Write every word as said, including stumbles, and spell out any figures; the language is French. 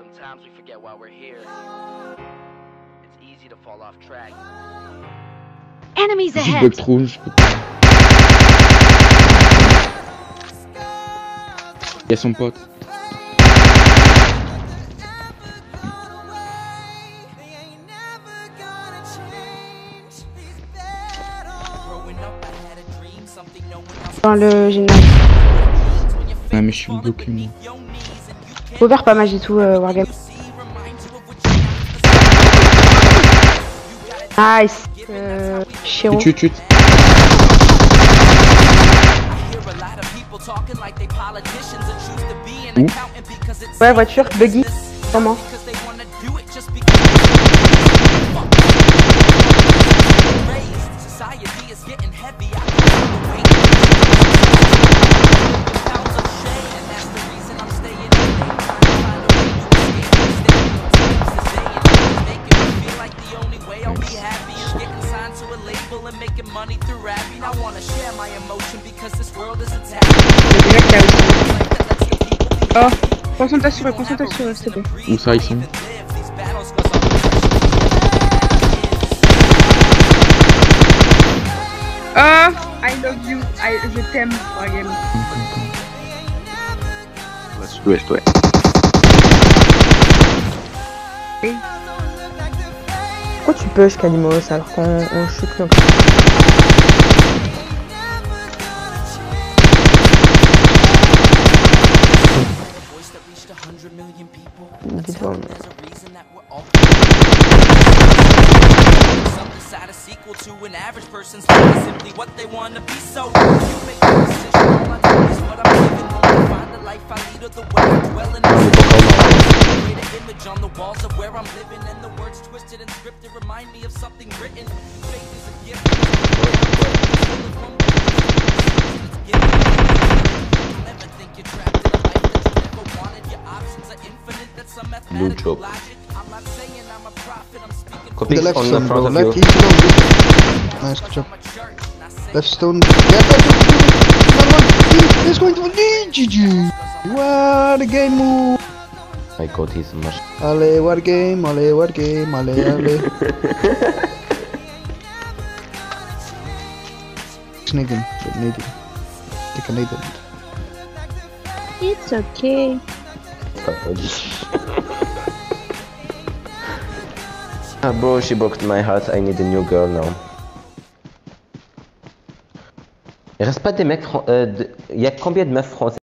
Sometimes we forget why we're here. It's easy to fall off track. Enemies Je ahead. bug trop. Je... Il y a son pote. Dans le général. Ah mais je suis bloqué moi. Faut faire pas mal du tout, euh, Wargame. Nice. Euh, Chiro. Tut tut. Où? Ouais, voiture, buggy. Comment? Oh, concentration, concentration, s'il te plaît. Où ça ils sont? Oh, I love you. I, je t'aime, Wargame. Ouest, ouais. Oui. Pourquoi tu push Kalimos alors qu'on on shoot comme ça? Dis-toi, mais... Blue joke. The left on the stone, front bro. of Left, you. each stone. Nice, good job. Left stone. Yeah, left stone. Another one. He's going to lead. G G. What a game move. My god, he's much. Ale, what game? Ale, what game? Ale, ale. Sneaking, but needing. Take a needle. It's okay. Ah bro, she broke my heart, I need a new girl now. Il reste pas des mecs... Il euh, y a combien de meufs français?